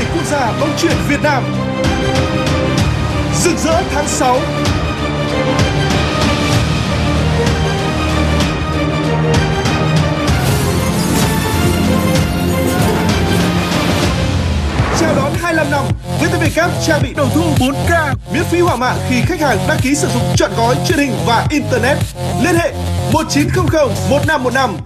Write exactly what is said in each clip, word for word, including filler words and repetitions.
tịch quốc gia bóng chuyền Việt Nam. Rực rỡ tháng sáu. Chào đón hai mươi lăm năm vê tê vê Cup trang bị đầu thu bốn K miễn phí hỏa mạng khi khách hàng đăng ký sử dụng trọn gói truyền hình và internet. Liên hệ một chín không không một năm một năm.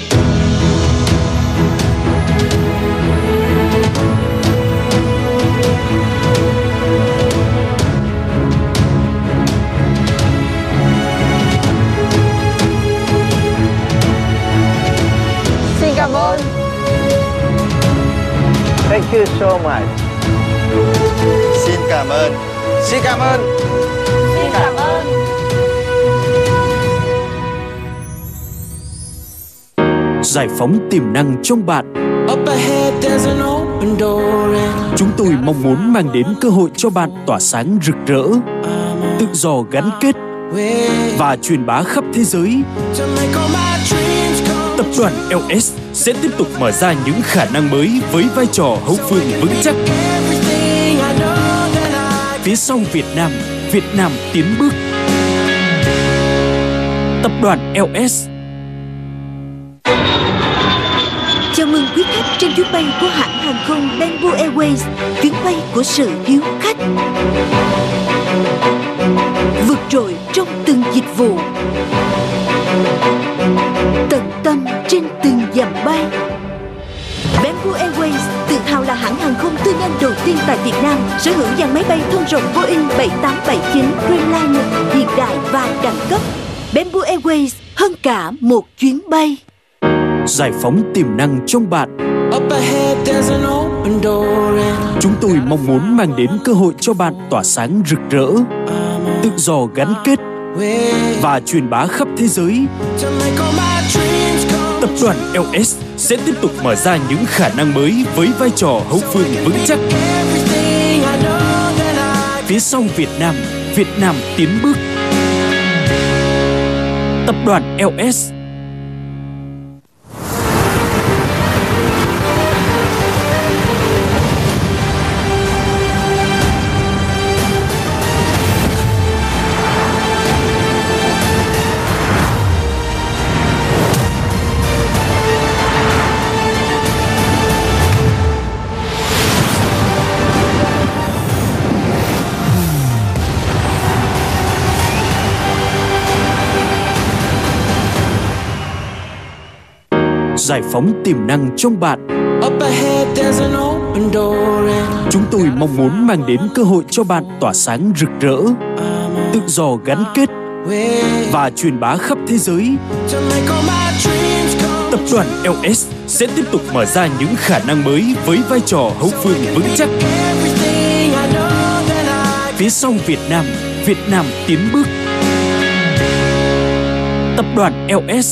Xin cảm ơn. Thank you so much. Xin cảm ơn. Xin cảm ơn. Xin cảm ơn. Giải phóng tiềm năng trong bạn. Chúng tôi mong muốn mang đến cơ hội cho bạn tỏa sáng rực rỡ, tự do gắn kết và truyền bá khắp thế giới. Tập đoàn lờ ét sẽ tiếp tục mở ra những khả năng mới với vai trò hậu phương vững chắc. Phía sau Việt Nam, Việt Nam tiến bước. Tập đoàn lờ ét. Chào mừng quý khách trên chuyến bay của hãng hàng không Bamboo Airways, chuyến bay của sự hiếu khách. Vượt trội trong từng dịch vụ, tận tâm trên từng dặm bay. Bamboo Airways tự hào là hãng hàng không tư nhân đầu tiên tại Việt Nam sở hữu dàn máy bay thông rộng Boeing bảy tám bảy chín Dreamliner hiện đại và đẳng cấp. Bamboo Airways hơn cả một chuyến bay. Giải phóng tiềm năng trong bạn. Chúng tôi mong muốn mang đến cơ hội cho bạn tỏa sáng rực rỡ, tự do gắn kết và truyền bá khắp thế giới. Tập đoàn lờ ét sẽ tiếp tục mở ra những khả năng mới với vai trò hậu phương vững chắc. Phía sau Việt Nam, Việt Nam tiến bước. Tập đoàn lờ ét. Giải phóng tiềm năng trong bạn. Chúng tôi mong muốn mang đến cơ hội cho bạn tỏa sáng rực rỡ, tự do gắn kết và truyền bá khắp thế giới. Tập đoàn lờ ét sẽ tiếp tục mở ra những khả năng mới với vai trò hậu phương vững chắc. Phía sau Việt Nam, Việt Nam tiến bước. Tập đoàn lờ ét.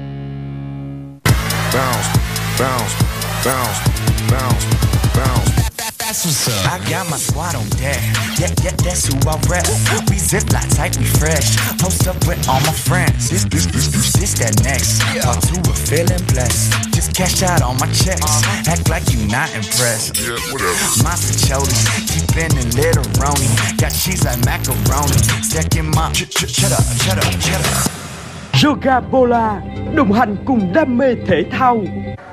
Bounce, bounce, bounce, bounce, bounce. That's what's up. I got my squad on deck. Yeah, yeah, that's who I rep. We zip like tight, we fresh. Post up with all my friends. This, this, this, this, this that next. All two are feeling blessed. Just cash out all my checks. Act like you not impressed. Yeah, whatever. Monster chodies, keeping it literoni. Got cheese like macaroni. Stacking my ch ch cheddar, cheddar, cheddar. Yoga Bola, đồng hành cùng đam mê thể thao.